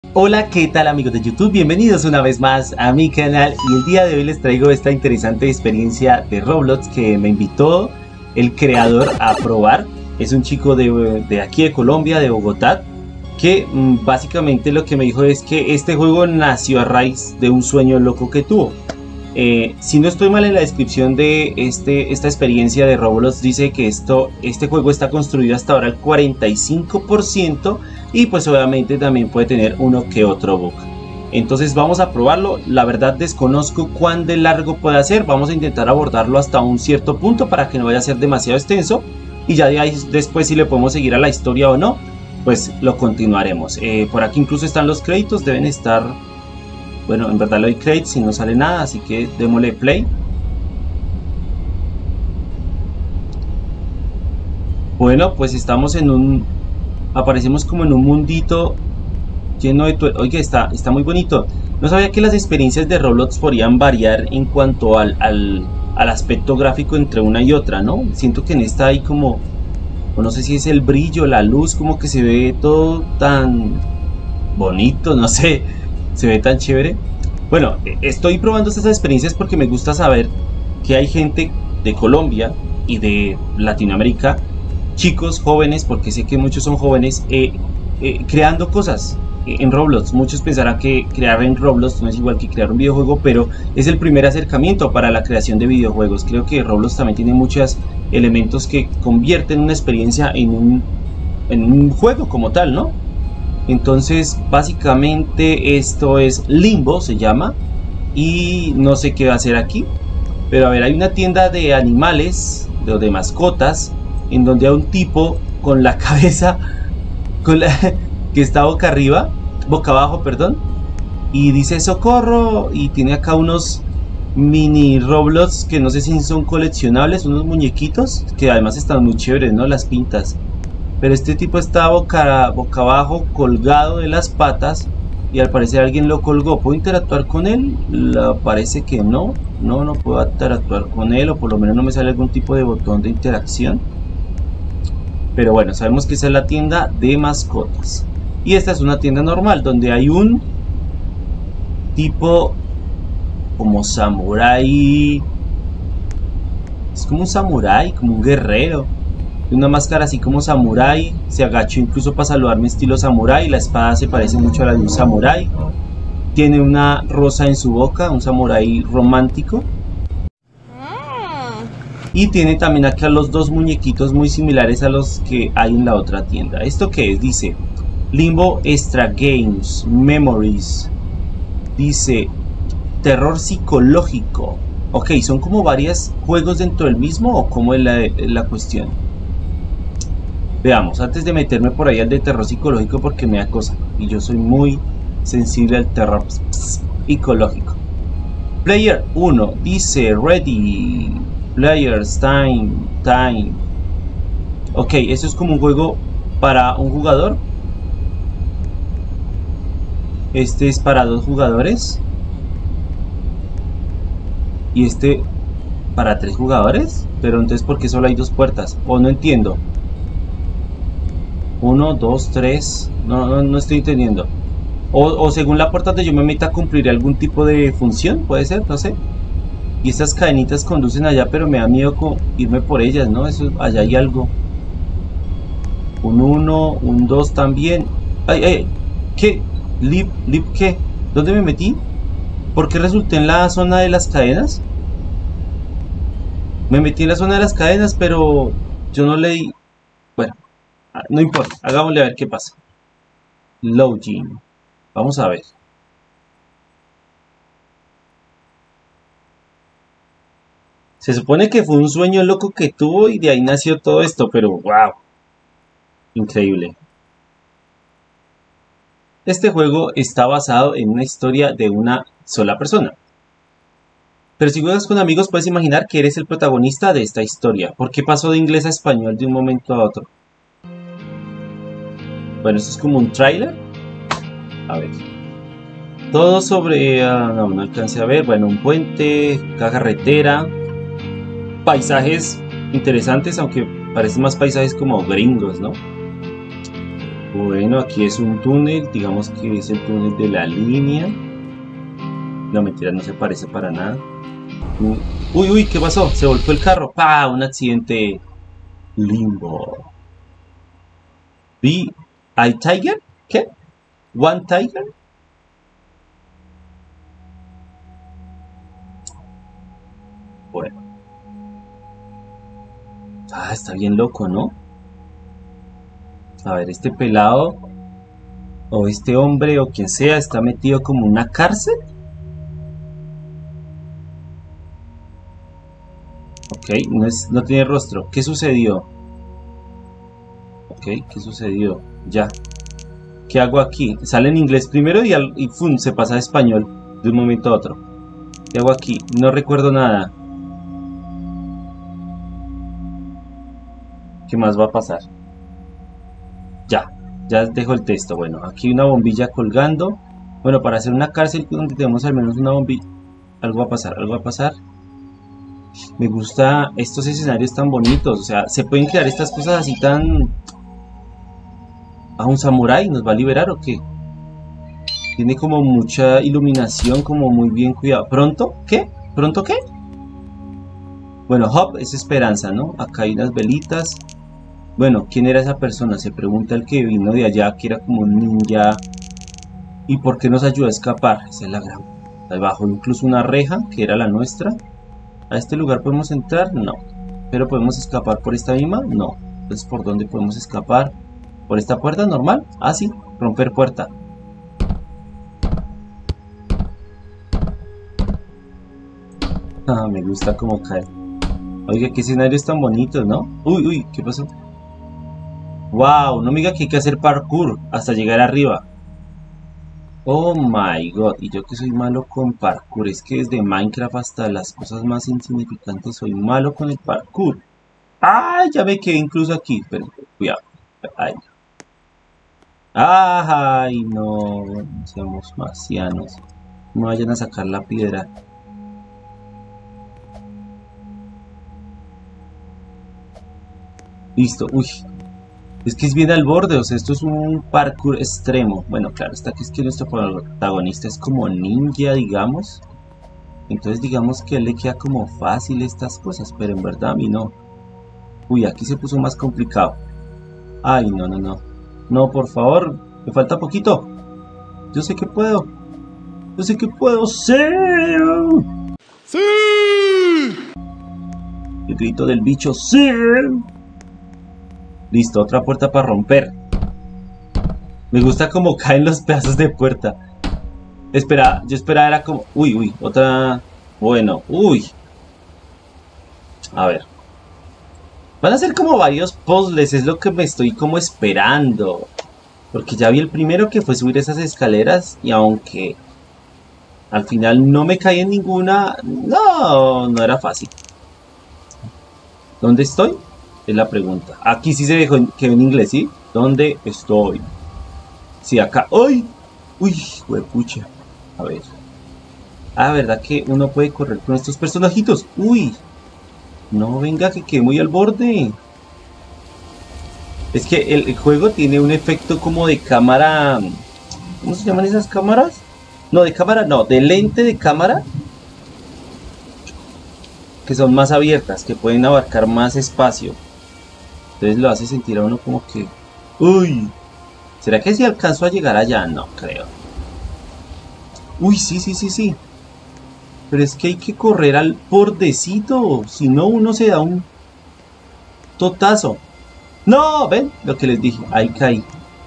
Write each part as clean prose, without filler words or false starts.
Hola, ¿qué tal amigos de YouTube? Bienvenidos una vez más a mi canal y el día de hoy les traigo esta interesante experiencia de Roblox que me invitó el creador a probar. Es un chico de aquí de Colombia, de Bogotá, que básicamente lo que me dijo es que este juego nació a raíz de un sueño loco que tuvo. Si no estoy mal, en la descripción de esta experiencia de Roblox dice que este juego está construido hasta ahora al 45% y pues obviamente también puede tener uno que otro bug. Entonces vamos a probarlo. La verdad desconozco cuán de largo puede ser. Vamos a intentar abordarlo hasta un cierto punto para que no vaya a ser demasiado extenso, y ya de ahí después, si le podemos seguir a la historia o no, pues lo continuaremos. Por aquí incluso están los créditos, deben estar. Bueno, en verdad le doy créditos y no sale nada, así que démosle play. Bueno, pues estamos en un... aparecemos como en un mundito lleno de... Oye, está muy bonito. No sabía que las experiencias de Roblox podían variar en cuanto al aspecto gráfico entre una y otra, ¿no? Siento que en esta hay como... o no sé si es el brillo, la luz, como que se ve todo tan bonito, no sé, se ve tan chévere. Bueno, estoy probando estas experiencias porque me gusta saber que hay gente de Colombia y de Latinoamérica, chicos jóvenes, porque sé que muchos son jóvenes, creando cosas en Roblox. Muchos pensarán que crear en Roblox no es igual que crear un videojuego, pero es el primer acercamiento para la creación de videojuegos. Creo que Roblox también tiene muchos elementos que convierten una experiencia en un juego como tal, ¿no? Entonces básicamente esto es Limbo, se llama, y no sé qué va a hacer aquí, pero a ver, hay una tienda de animales, de mascotas, en donde hay un tipo con la cabeza que está boca abajo, perdón, y dice socorro, y tiene acá unos mini Roblox que no sé si son coleccionables, unos muñequitos que además están muy chéveres, ¿no? Las pintas. Pero este tipo está boca abajo, colgado de las patas, y al parecer alguien lo colgó. ¿Puedo interactuar con él? Parece que no. No puedo interactuar con él, o por lo menos no me sale algún tipo de botón de interacción. Pero bueno, sabemos que esa es la tienda de mascotas. Y esta es una tienda normal, donde hay un tipo como samurái. Es como un samurái, como un guerrero. Una máscara así como samurái, se agachó incluso para saludarme estilo samurái. La espada se parece mucho a la de un samurái. Tiene una rosa en su boca, un samurái romántico. Y tiene también acá los dos muñequitos muy similares a los que hay en la otra tienda. ¿Esto qué es? Dice Limbo Extra Games Memories. Dice terror psicológico. Ok, ¿son como varios juegos dentro del mismo o cómo es la cuestión? Veamos, antes de meterme por ahí al de terror psicológico, porque me da cosa y yo soy muy sensible al terror psicológico. Player 1 dice ready. Players time. Ok, esto es como un juego para un jugador. Este es para dos jugadores. Y este para tres jugadores. Pero entonces, ¿por qué solo hay dos puertas? O no entiendo. 1, 2, 3. No estoy entendiendo. O según la puerta donde yo me meta, cumpliré algún tipo de función. Puede ser, no sé. Y estas cadenitas conducen allá, pero me da miedo irme por ellas, ¿no? Eso, allá hay algo. Un 1, un 2 también. Ay, ¿qué? ¿Lip qué? ¿Dónde me metí? ¿Por qué resulté en la zona de las cadenas? Me metí en la zona de las cadenas, pero yo no leí. Bueno, no importa, hagámosle a ver qué pasa. Login. Vamos a ver. Se supone que fue un sueño loco que tuvo y de ahí nació todo esto, pero wow. Increíble. Este juego está basado en una historia de una sola persona. Pero si juegas con amigos, puedes imaginar que eres el protagonista de esta historia. ¿Por qué pasó de inglés a español de un momento a otro? Bueno, esto es como un tráiler. A ver. Todo sobre... no alcancé a ver. Bueno, un puente, carretera, paisajes interesantes, aunque parecen más paisajes como gringos, ¿no? Bueno, aquí es un túnel, digamos que es el túnel de la línea. No, mentira, no se parece para nada. Uy, uy, ¿qué pasó? Se volcó el carro. ¡Pah! Un accidente. Limbo. ¿I Tiger? ¿Qué? ¿One Tiger? Bueno. Ah, está bien loco, ¿no? A ver, este pelado o este hombre o quien sea está metido como en una cárcel. Ok, no tiene rostro. ¿Qué sucedió? Ok, ¿qué sucedió? Ya. ¿Qué hago aquí? Sale en inglés primero y ¡fum! Se pasa a español de un momento a otro. ¿Qué hago aquí? No recuerdo nada. ¿Qué más va a pasar? Ya dejo el texto. Bueno, aquí una bombilla colgando. Bueno, para hacer una cárcel donde tenemos al menos una bombilla. Algo va a pasar, algo va a pasar. Me gusta estos escenarios tan bonitos. O sea, se pueden crear estas cosas así tan... ¿A un samurái nos va a liberar o qué? Tiene como mucha iluminación, como muy bien cuidado. ¿Pronto? ¿Qué? ¿Pronto qué? Bueno, Hop es esperanza, ¿no? Acá hay unas velitas. Bueno, ¿quién era esa persona? Se pregunta el que vino de allá, que era como un ninja. ¿Y por qué nos ayudó a escapar? Esa es la gran... Abajo incluso una reja, que era la nuestra. ¿A este lugar podemos entrar? No. ¿Pero podemos escapar por esta misma? No. Entonces, ¿por dónde podemos escapar? ¿Por esta puerta normal? Ah, sí. Romper puerta. Ah, me gusta cómo cae. Oiga, qué escenarios tan bonitos, ¿no? Uy, uy, ¿qué pasó? Wow, no me diga que hay que hacer parkour hasta llegar arriba. Oh my god, y yo que soy malo con parkour, es que desde Minecraft hasta las cosas más insignificantes soy malo con el parkour. ¡Ay! Ya me quedé incluso aquí, pero cuidado. Ay, ay, no, seamos marcianos. No vayan a sacar la piedra. Listo, uy. Es que es bien al borde, o sea, esto es un parkour extremo. Bueno, claro, está que es que nuestro protagonista es como ninja, digamos. Entonces digamos que a él le queda como fácil estas cosas, pero en verdad a mí no. Uy, aquí se puso más complicado. Ay, no, no, no. No, por favor, me falta poquito. Yo sé que puedo. Yo sé que puedo. ¡Sí! ¡Sí! El grito del bicho. ¡Sí! Listo, otra puerta para romper. Me gusta como caen los pedazos de puerta. Espera, yo esperaba era como... Uy, uy, otra... Bueno, uy. A ver. Van a ser como varios puzzles, es lo que me estoy como esperando. Porque ya vi el primero que fue subir esas escaleras y aunque al final no me caí en ninguna, no era fácil. ¿Dónde estoy? Es la pregunta. Aquí sí se dejó que en inglés, ¿sí? ¿Dónde estoy? Sí, acá. ¡Ay! Uy, huepucha. A ver. Ah, ¿verdad que uno puede correr con estos personajitos? Uy. No, venga, que quede muy al borde. Es que el juego tiene un efecto como de cámara... ¿Cómo se llaman esas cámaras? No, de cámara no, de lente de cámara. Que son más abiertas, que pueden abarcar más espacio. Entonces lo hace sentir a uno como que... ¡Uy! ¿Será que si alcanzo a llegar allá? No creo. ¡Uy, sí, sí, sí, sí! Pero es que hay que correr al bordecito. Si no, uno se da un totazo. ¡No! ¿Ven? Lo que les dije. Ahí caí.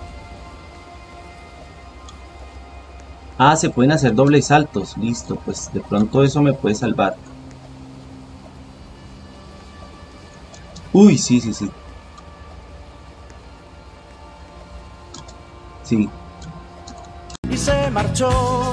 Ah, se pueden hacer dobles saltos. Listo, pues de pronto eso me puede salvar. Uy, sí, sí, sí. Sí. Y se marchó.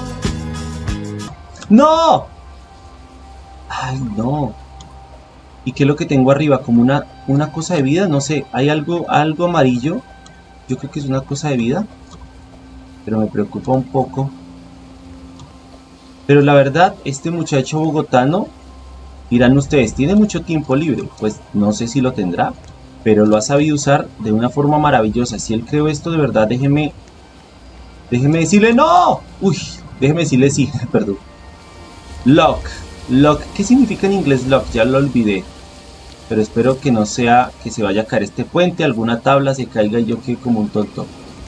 ¡No! Ay, no. ¿Y qué es lo que tengo arriba? Como una cosa de vida, no sé. Hay algo amarillo. Yo creo que es una cosa de vida. Pero me preocupa un poco. Pero la verdad, este muchacho bogotano, dirán ustedes, tiene mucho tiempo libre. Pues no sé si lo tendrá. pero lo ha sabido usar de una forma maravillosa. Si él creó esto, de verdad, déjeme decirle ¡no! Uy, déjeme decirle sí, perdón. Lock. Lock. ¿Qué significa en inglés lock? Ya lo olvidé. Pero espero que no sea que se vaya a caer este puente, alguna tabla se caiga y yo quede como un tonto.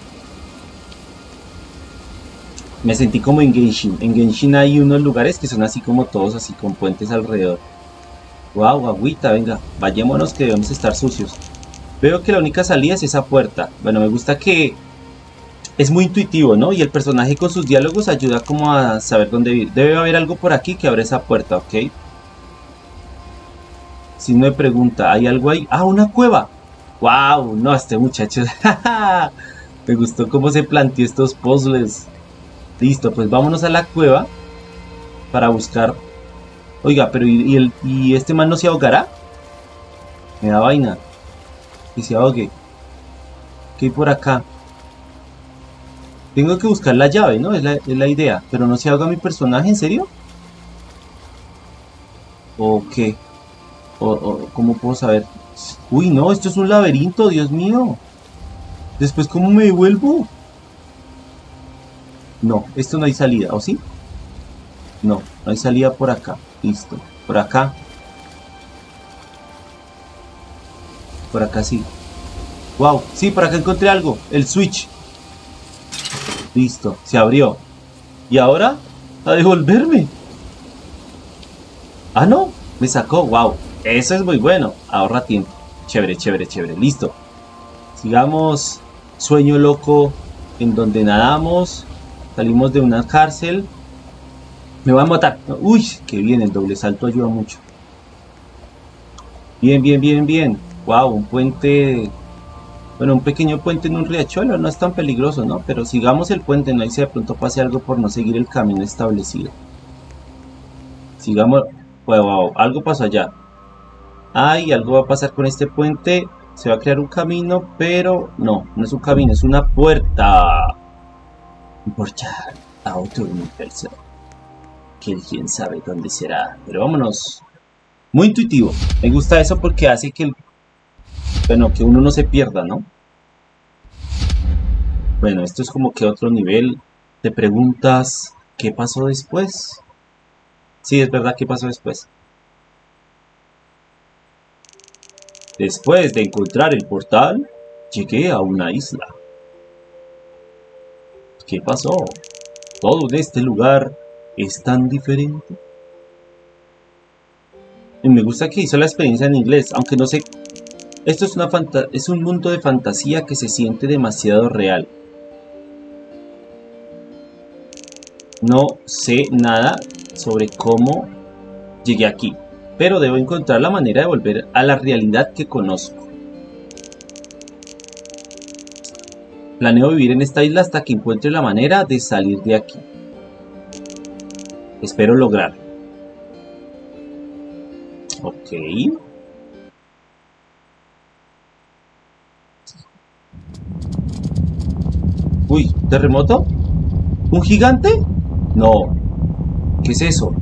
Me sentí como en Genshin. En Genshin hay unos lugares que son así como todos, así con puentes alrededor. Wow, agüita, venga, vayámonos que debemos estar sucios. Veo que la única salida es esa puerta. Bueno, me gusta que es muy intuitivo, ¿no? Y el personaje con sus diálogos ayuda como a saber dónde ir. Debe haber algo por aquí que abre esa puerta, ¿ok? Si no me pregunta, ¿hay algo ahí? ¡Ah, una cueva! ¡Wow! No, este muchacho... Me gustó cómo se planteó estos puzzles. Listo, pues vámonos a la cueva para buscar... Oiga, pero ¿y este man no se ahogará? Me da vaina. Que se ahogue. ¿Qué hay por acá? Tengo que buscar la llave, ¿no? Es la idea. Pero no se ahoga mi personaje, ¿en serio? ¿O qué? ¿Cómo puedo saber? Uy, no, esto es un laberinto, Dios mío. Después, ¿cómo me devuelvo? No, esto no hay salida, ¿o sí? No, no hay salida por acá. Listo, por acá. Por acá sí. Wow, sí, por acá encontré algo. El switch. Listo, se abrió. ¿Y ahora? A devolverme. Ah, no, me sacó, wow. Eso es muy bueno, ahorra tiempo. Chévere, chévere, chévere, listo. Sigamos. Sueño loco en donde nadamos. Salimos de una cárcel. Me van a matar. Uy, qué bien, el doble salto ayuda mucho. Bien, bien, bien, bien. Wow, un puente. Bueno, un pequeño puente en un riachuelo no es tan peligroso, ¿no? Pero sigamos el puente, no hay si de pronto pase algo por no seguir el camino establecido. Sigamos. Wow, algo pasó allá. Ay, algo va a pasar con este puente. Se va a crear un camino, pero no, no es un camino, es una puerta. Un portal a otro universo. Que quién sabe dónde será. Pero vámonos. Muy intuitivo. Me gusta eso porque hace que bueno, que uno no se pierda, ¿no? Bueno, esto es como que otro nivel. Te preguntas, ¿qué pasó después? Sí, es verdad, ¿qué pasó después? Después de encontrar el portal, llegué a una isla. ¿Qué pasó? Todo en este lugar es tan diferente. Y me gusta que hizo la experiencia en inglés, aunque no sé. Esto es un mundo de fantasía que se siente demasiado real. No sé nada sobre cómo llegué aquí, pero debo encontrar la manera de volver a la realidad que conozco. Planeo vivir en esta isla hasta que encuentre la manera de salir de aquí. Espero lograrlo. Ok. Uy, ¿terremoto? ¿Un gigante? No. ¿Qué es eso?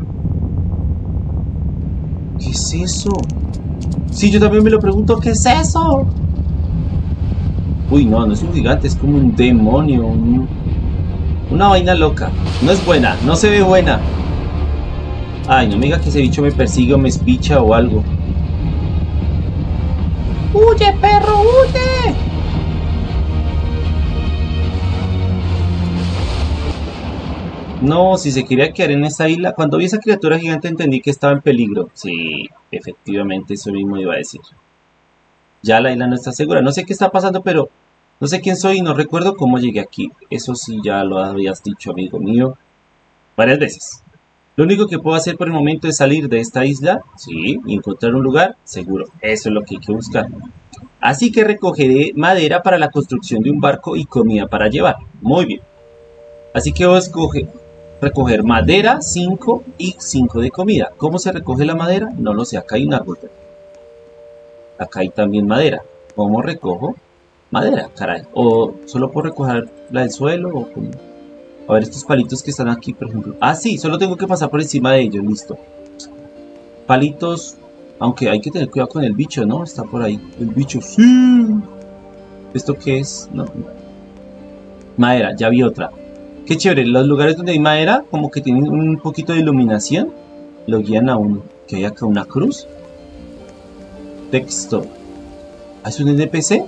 ¿Qué es eso? Sí, yo también me lo pregunto, ¿qué es eso? Uy, no, no es un gigante, es como un demonio, una vaina loca. No es buena, no se ve buena. Ay, no me diga que ese bicho me persigue o me espicha o algo. ¡Huye, perro, huye! No, si se quería quedar en esa isla. Cuando vi esa criatura gigante entendí que estaba en peligro. Sí, efectivamente, eso mismo iba a decir. Ya la isla no está segura. No sé qué está pasando, pero no sé quién soy y no recuerdo cómo llegué aquí. Eso sí, ya lo habías dicho, amigo mío, varias veces. Lo único que puedo hacer por el momento es salir de esta isla, sí, y encontrar un lugar seguro. Eso es lo que hay que buscar. Así que recogeré madera para la construcción de un barco y comida para llevar. Muy bien. Así que voy a recoger madera, 5 y 5 de comida. ¿Cómo se recoge la madera? No lo sé, acá hay un árbol. Acá hay también madera. ¿Cómo recojo madera? Caray. O solo puedo recoger la del suelo o cómo. A ver estos palitos que están aquí, por ejemplo. Ah, sí, solo tengo que pasar por encima de ellos, listo. Palitos Aunque hay que tener cuidado con el bicho, ¿no? Está por ahí. El bicho, sí. ¿Esto qué es? No. Madera, ya vi otra. Qué chévere. Los lugares donde hay madera, como que tienen un poquito de iluminación, lo guían a uno. ¿Que hay acá una cruz? Texto. ¿Es un NPC?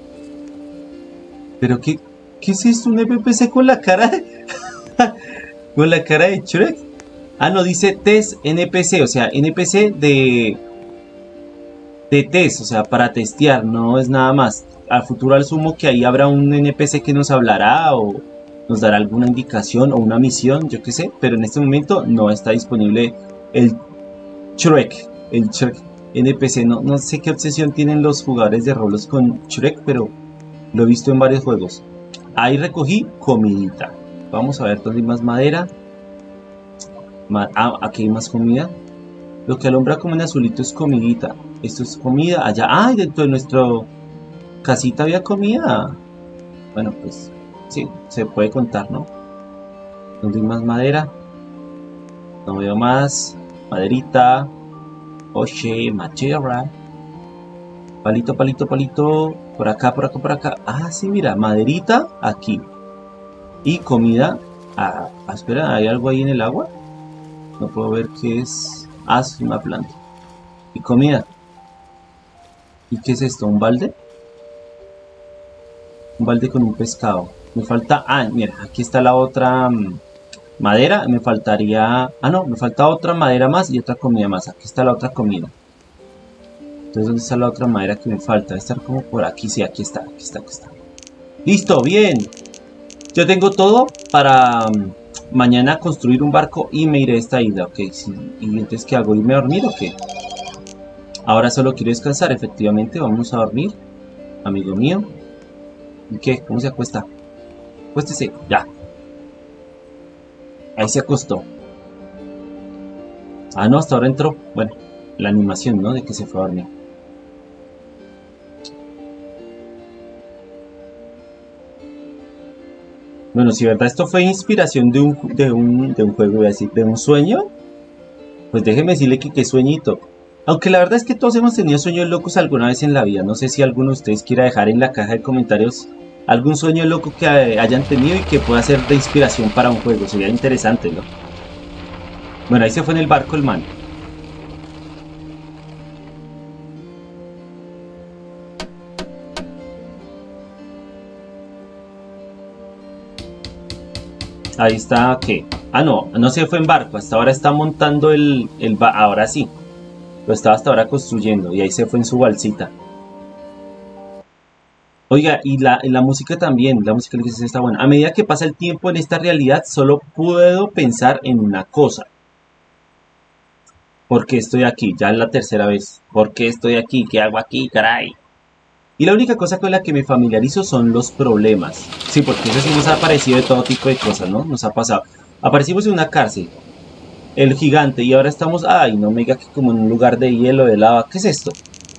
¿Pero qué es esto? ¿Un NPC con la cara de... con la cara de Shrek? Ah, no, dice test NPC, o sea, NPC de test, o sea, para testear, no es nada más. Al futuro asumo que ahí habrá un NPC que nos hablará o nos dará alguna indicación o una misión, yo qué sé, pero en este momento no está disponible el Shrek NPC. No sé qué obsesión tienen los jugadores de Roblox con Shrek, pero lo he visto en varios juegos. Ahí recogí comidita. Vamos a ver dónde hay más madera. Aquí hay más comida. Lo que alumbra como en azulito es comidita. Esto es comida. Allá, dentro de nuestra casita había comida. Bueno, pues sí, se puede contar, ¿no? ¿Dónde hay más madera? No veo más. Maderita. Oye, madera. Palito, palito, palito. Por acá, por acá, por acá. Ah, sí, mira, maderita aquí. Y comida. Espera, ¿hay algo ahí en el agua? No puedo ver qué es. Es una planta. Y comida. ¿Y qué es esto? ¿Un balde? Un balde con un pescado. Me falta... mira, aquí está la otra madera. Me faltaría... no, me falta otra madera más y otra comida más. Aquí está la otra comida. Entonces, ¿dónde está la otra madera que me falta? Debe estar como por aquí. Sí, aquí está, aquí está, aquí está. ¡Listo! ¡Bien! Yo tengo todo para... mañana construir un barco y me iré a esta isla, ok. Sí. ¿Y entonces qué hago? ¿Irme a dormir o qué? Ahora solo quiero descansar, efectivamente. Vamos a dormir, amigo mío. ¿Y qué? ¿Cómo se acuesta? Acuéstese, ya. Ahí se acostó. No, hasta ahora entró. Bueno, la animación, ¿no? De que se fue a dormir. Bueno, si verdad esto fue inspiración de un juego, voy a decir, de un sueño, pues déjeme decirle que qué sueñito. Aunque la verdad es que todos hemos tenido sueños locos alguna vez en la vida. No sé si alguno de ustedes quiera dejar en la caja de comentarios algún sueño loco que hayan tenido y que pueda ser de inspiración para un juego. Sería interesante, ¿no? Bueno, ahí se fue en el barco el man. Ahí está, ¿qué? No se fue en barco, hasta ahora está montando ahora sí. Lo estaba hasta ahora construyendo y ahí se fue en su balsita. Oiga, y la música también, la música que está buena. A medida que pasa el tiempo en esta realidad, solo puedo pensar en una cosa. ¿Por qué estoy aquí? Ya es la tercera vez. ¿Por qué estoy aquí? ¿Qué hago aquí, caray? Y la única cosa con la que me familiarizo son los problemas. Sí, porque eso sí nos ha aparecido de todo tipo de cosas, ¿no? Nos ha pasado. Aparecimos en una cárcel. El gigante. Y ahora estamos... no me diga que como en un lugar de hielo, de lava. ¿Qué es esto?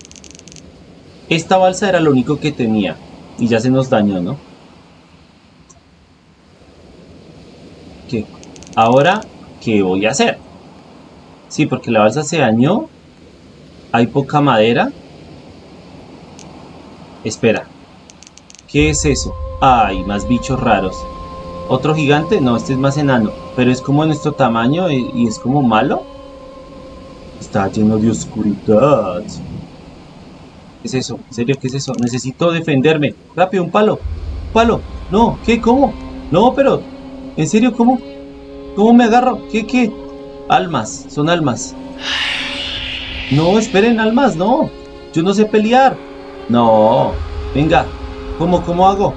Esta balsa era lo único que tenía. Y ya se nos dañó, ¿no? ¿Qué? Ahora, ¿qué voy a hacer? Sí, porque la balsa se dañó. Hay poca madera. Espera. ¿Qué es eso? Más bichos raros. ¿Otro gigante? No, este es más enano. Pero es como de nuestro tamaño y es como malo. Está lleno de oscuridad. ¿Qué es eso? ¿En serio qué es eso? Necesito defenderme. Rápido, un palo. Un palo. No, ¿qué? ¿Cómo? No, pero... ¿En serio cómo? ¿Cómo me agarro? ¿Qué? Almas. Son almas. No, esperen, almas, no. Yo no sé pelear. No. Venga. ¿Cómo hago?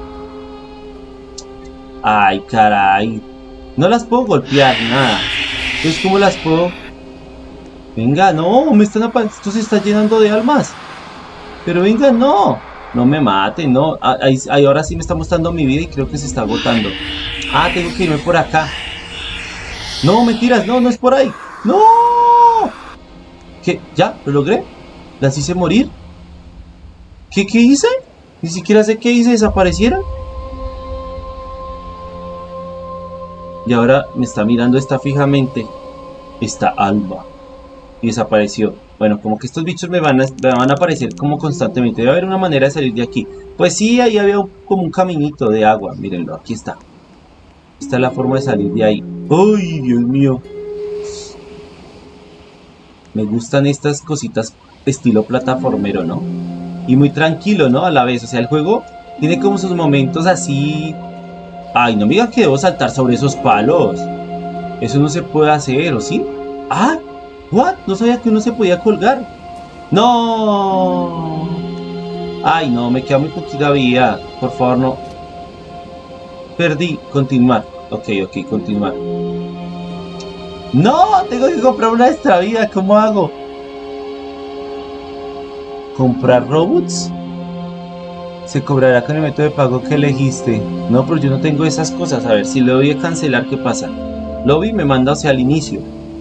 Ay, caray. No las puedo golpear, nada. Entonces, ¿cómo las puedo? Venga, no. Esto se está llenando de almas. Pero venga, no. No me maten, no. Ahora sí me está mostrando mi vida y creo que se está agotando. Tengo que irme por acá. No, mentiras, no es por ahí. ¡No! ¿Qué? ¿Ya? ¿Lo logré? ¿Las hice morir? ¿Qué hice? Ni siquiera sé qué hice, ¿desaparecieron? Y ahora me está mirando esta fijamente. Esta alma. Y desapareció. Bueno, como que estos bichos me van a aparecer como constantemente. Debe haber una manera de salir de aquí. Pues sí, ahí había como un caminito de agua. Mírenlo, aquí está. Esta es la forma de salir de ahí. ¡Ay, Dios mío! Me gustan estas cositas estilo plataformero, ¿no? Y muy tranquilo, ¿no? A la vez. O sea, el juego tiene como sus momentos así... Ay, no me digan que debo saltar sobre esos palos. Eso no se puede hacer, ¿o sí? ¡Ah! ¿What? No sabía que uno se podía colgar. ¡No! Ay, no, me queda muy poquita vida. Por favor, no. Perdí. Continuar. Ok, continuar. ¡No! Tengo que comprar una extra vida. ¿Cómo hago? ¿Comprar robots? Se cobrará con el método de pago que elegiste. No, pero yo no tengo esas cosas. A ver, si le doy a cancelar, ¿qué pasa? Lobby me manda hacia el inicio.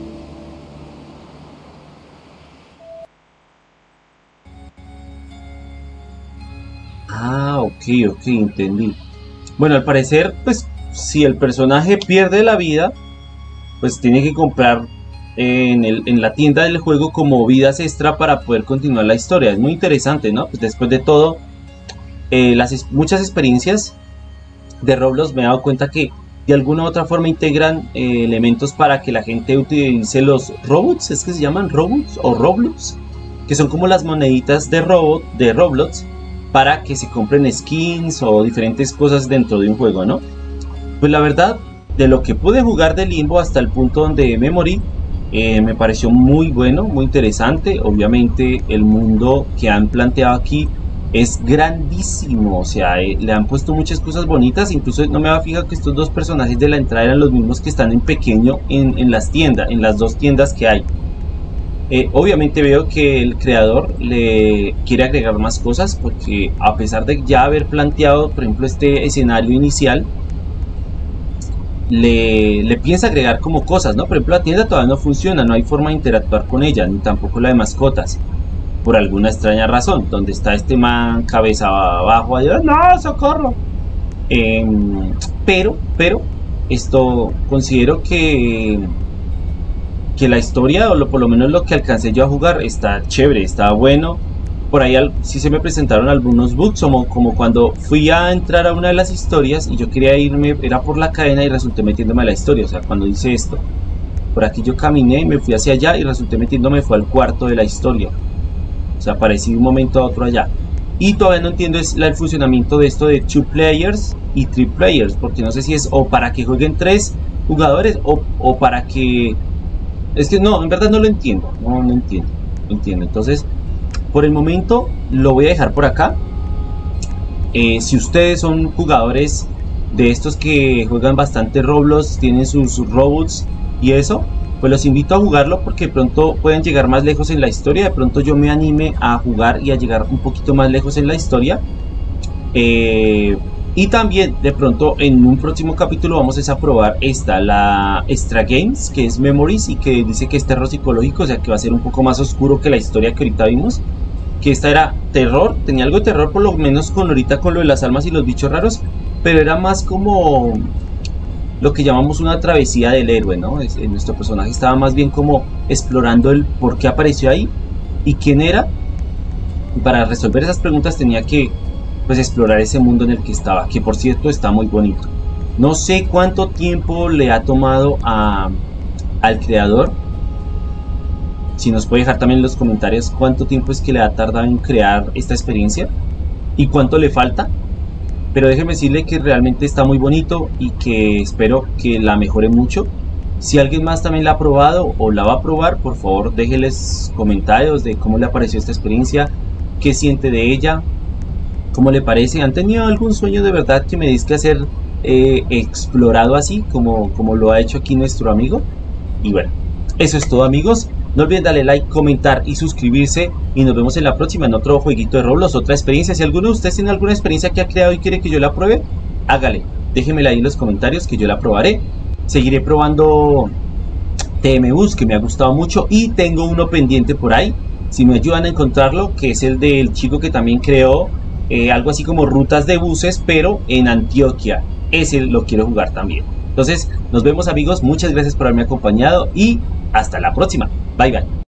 Ah, ok, entendí. Bueno, al parecer, pues, si el personaje pierde la vida, pues tiene que comprar en la tienda del juego como vidas extra para poder continuar la historia. Es muy interesante, ¿no? Pues después de todo, muchas experiencias de Roblox me he dado cuenta que de alguna u otra forma integran elementos para que la gente utilice los robots, es que se llaman robots o Roblox, que son como las moneditas de Roblox, para que se compren skins o diferentes cosas dentro de un juego, ¿no? Pues la verdad, de lo que pude jugar de Limbo hasta el punto donde me morí, me pareció muy bueno, muy interesante. Obviamente el mundo que han planteado aquí es grandísimo, o sea, le han puesto muchas cosas bonitas. Incluso no me había fijado que estos dos personajes de la entrada eran los mismos que están en pequeño en las tiendas, en las dos tiendas que hay. Obviamente veo que el creador le quiere agregar más cosas, porque a pesar de ya haber planteado, por ejemplo, este escenario inicial, le piensa agregar como cosas, ¿no? Por ejemplo, la tienda todavía no funciona, no hay forma de interactuar con ella, ni tampoco la de mascotas, por alguna extraña razón. Donde está este man cabeza abajo, ahí, ¡no, socorro! Pero esto considero que la historia, o por lo menos lo que alcancé yo a jugar, está chévere, está bueno. Por ahí sí se me presentaron algunos bugs, como cuando fui a entrar a una de las historias y yo quería irme, era por la cadena y resulté metiéndome a la historia. O sea, cuando hice esto, por aquí yo caminé y me fui hacia allá y resulté metiéndome, fue al cuarto de la historia. O sea, aparecí de un momento a otro allá. Y todavía no entiendo el funcionamiento de esto de 2 players y 3 players, porque no sé si es o para que jueguen 3 jugadores o para que... Es que no, en verdad no lo entiendo, no entiendo. Entonces, por el momento lo voy a dejar por acá. Si ustedes son jugadores de estos que juegan bastante Roblox, tienen sus robots y eso, pues los invito a jugarlo, porque de pronto pueden llegar más lejos en la historia. De pronto yo me anime a jugar y a llegar un poquito más lejos en la historia. Y también de pronto en un próximo capítulo vamos a probar la Extra Games, que es Memories, y que dice que es terror psicológico, o sea que va a ser un poco más oscuro que la historia que ahorita vimos. Que esta era terror, tenía algo de terror, por lo menos con lo de las almas y los bichos raros, pero era más como lo que llamamos una travesía del héroe, ¿no? Nuestro personaje estaba más bien como explorando el por qué apareció ahí y quién era. Y para resolver esas preguntas tenía que, pues, explorar ese mundo en el que estaba, que por cierto está muy bonito. No sé cuánto tiempo le ha tomado al creador. Si nos puede dejar también en los comentarios cuánto tiempo es que le ha tardado en crear esta experiencia y cuánto le falta. Pero déjenme decirle que realmente está muy bonito y que espero que la mejore mucho. Si alguien más también la ha probado o la va a probar, por favor déjenles comentarios de cómo le pareció esta experiencia, qué siente de ella, cómo le parece. ¿Han tenido algún sueño de verdad que me disque hacer explorado así como lo ha hecho aquí nuestro amigo? Y bueno, eso es todo, amigos. No olviden darle like, comentar y suscribirse. Y nos vemos en la próxima, en otro jueguito de Roblox, otra experiencia. Si alguno de ustedes tiene alguna experiencia que ha creado y quiere que yo la pruebe, hágale, déjenmela ahí en los comentarios que yo la probaré. Seguiré probando TMUs, que me ha gustado mucho, y tengo uno pendiente por ahí, si me ayudan a encontrarlo, que es el del chico que también creó algo así como rutas de buses, pero en Antioquia. Ese lo quiero jugar también. Entonces nos vemos, amigos, muchas gracias por haberme acompañado y hasta la próxima. Bye bye.